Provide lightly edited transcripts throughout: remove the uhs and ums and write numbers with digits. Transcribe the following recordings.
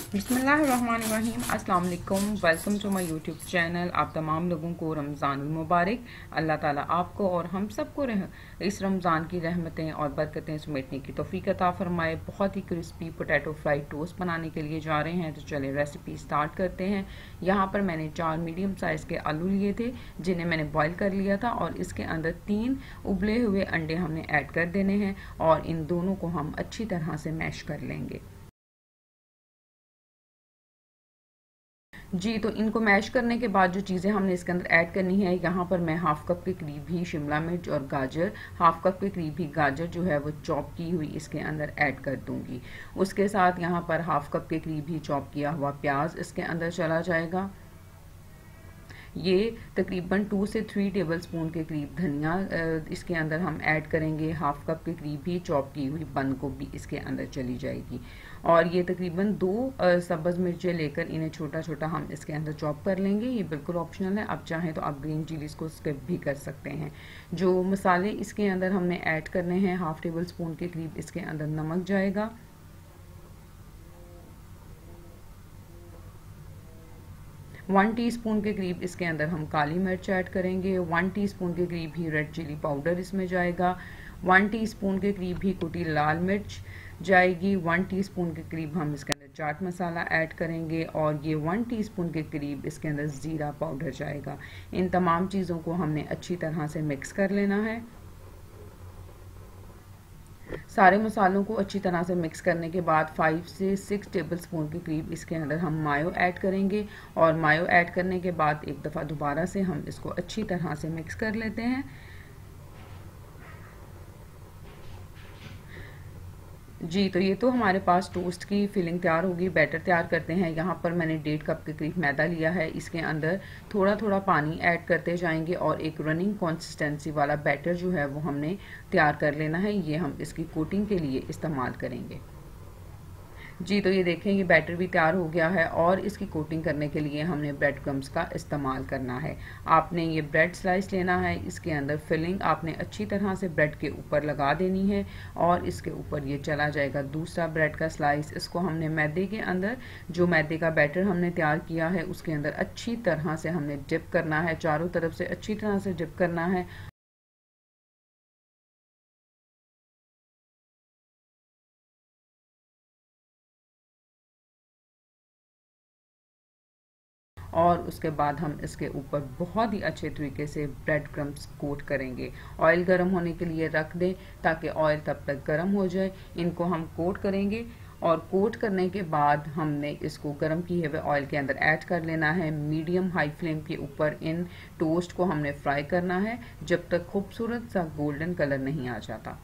बिस्मिल्लाहिर्रहमानिर्रहीम। अस्सलाम वालेकुम। Welcome to my YouTube channel. आप तमाम लोगों को रमज़ान मुबारक। अल्लाह ताला आपको और हम सबको इस रमज़ान की रहमतें और बरकतें समेटने की तौफीक अता फरमाए। बहुत ही क्रिस्पी पोटैटो फ्राइड टोस्ट बनाने के लिए जा रहे हैं, तो चलें रेसिपी स्टार्ट करते हैं। यहाँ पर मैंने 4 मीडियम साइज़ के आलू लिए थे, जिन्हें मैंने बॉईल कर लिया था, और इसके अंदर 3 उबले हुए अंडे हमने ऐड कर देने हैं और इन दोनों को हम अच्छी तरह से मैश कर लेंगे। जी, तो इनको मैश करने के बाद जो चीज़ें हमने इसके अंदर ऐड करनी है, यहाँ पर मैं हाफ कप के करीब ही शिमला मिर्च और गाजर, हाफ कप के करीब ही गाजर जो है वो चॉप की हुई इसके अंदर ऐड कर दूंगी। उसके साथ यहाँ पर हाफ कप के करीब ही चॉप किया हुआ प्याज इसके अंदर चला जाएगा। ये तकरीबन 2 से 3 टेबलस्पून के करीब धनिया इसके अंदर हम ऐड करेंगे। हाफ कप के करीब ही चॉप की हुई बंद गोभी इसके अंदर चली जाएगी। और ये तकरीबन 2 सब्ज़ मिर्चें लेकर इन्हें छोटा छोटा हम इसके अंदर चॉप कर लेंगे। ये बिल्कुल ऑप्शनल है, आप चाहें तो आप ग्रीन चिलीज़ को स्किप भी कर सकते हैं। जो मसाले इसके अंदर हमने ऐड करने हैं, हाफ टेबल स्पून के करीब इसके अंदर नमक जाएगा, 1 टीस्पून के करीब इसके अंदर हम काली मिर्च ऐड करेंगे, 1 टीस्पून के करीब ही रेड चिली पाउडर इसमें जाएगा, 1 टीस्पून के करीब ही कुटी लाल मिर्च जाएगी, 1 टीस्पून के करीब हम इसके अंदर चाट मसाला ऐड करेंगे, और ये 1 टीस्पून के करीब इसके अंदर ज़ीरा पाउडर जाएगा। इन तमाम चीज़ों को हमने अच्छी तरह से मिक्स कर लेना है। सारे मसालों को अच्छी तरह से मिक्स करने के बाद 5 से 6 टेबलस्पून के करीब इसके अंदर हम मायो ऐड करेंगे, और मायो ऐड करने के बाद एक दफ़ा दोबारा से हम इसको अच्छी तरह से मिक्स कर लेते हैं। जी, तो ये तो हमारे पास टोस्ट की फिलिंग तैयार होगी। बैटर तैयार करते हैं। यहाँ पर मैंने 1.5 कप के करीब मैदा लिया है। इसके अंदर थोड़ा थोड़ा पानी ऐड करते जाएंगे और एक रनिंग कंसिस्टेंसी वाला बैटर जो है वो हमने तैयार कर लेना है। ये हम इसकी कोटिंग के लिए इस्तेमाल करेंगे। जी, तो ये देखें, ये बैटर भी तैयार हो गया है, और इसकी कोटिंग करने के लिए हमने ब्रेड क्रम्स का इस्तेमाल करना है। आपने ये ब्रेड स्लाइस लेना है, इसके अंदर फिलिंग आपने अच्छी तरह से ब्रेड के ऊपर लगा देनी है, और इसके ऊपर ये चला जाएगा दूसरा ब्रेड का स्लाइस। इसको हमने मैदे के अंदर, जो मैदे का बैटर हमने तैयार किया है उसके अंदर अच्छी तरह से हमने डिप करना है, चारों तरफ से अच्छी तरह से डिप करना है। और उसके बाद हम इसके ऊपर बहुत ही अच्छे तरीके से ब्रेड क्रम्स कोट करेंगे। ऑयल गर्म होने के लिए रख दें ताकि ऑयल तब तक गर्म हो जाए। इनको हम कोट करेंगे, और कोट करने के बाद हमने इसको गर्म किए हुए ऑयल के अंदर ऐड कर लेना है। मीडियम हाई फ्लेम के ऊपर इन टोस्ट को हमने फ्राई करना है जब तक खूबसूरत सा गोल्डन कलर नहीं आ जाता।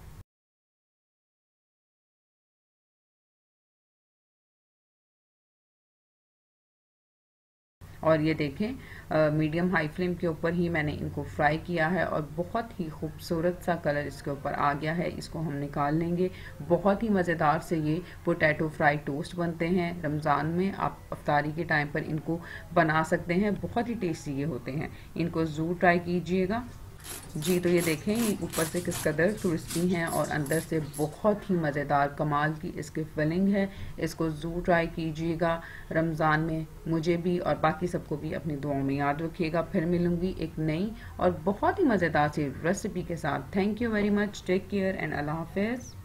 और ये देखें, मीडियम हाई फ्लेम के ऊपर ही मैंने इनको फ्राई किया है, और बहुत ही खूबसूरत सा कलर इसके ऊपर आ गया है। इसको हम निकाल लेंगे। बहुत ही मज़ेदार से ये पोटैटो फ्राई टोस्ट बनते हैं। रमज़ान में आप अफ्तारी के टाइम पर इनको बना सकते हैं, बहुत ही टेस्टी ये होते हैं। इनको ज़रूर ट्राई कीजिएगा। जी, तो ये देखें, ये ऊपर से किस कदर क्रिस्पी हैं और अंदर से बहुत ही मज़ेदार कमाल की इसकी फिलिंग है। इसको ज़रूर ट्राई कीजिएगा रमज़ान में। मुझे भी और बाकी सबको भी अपनी दुआओं में याद रखिएगा। फिर मिलूंगी एक नई और बहुत ही मज़ेदार सी रेसिपी के साथ। Thank you very much. Take care and अल्लाह हाफिज़।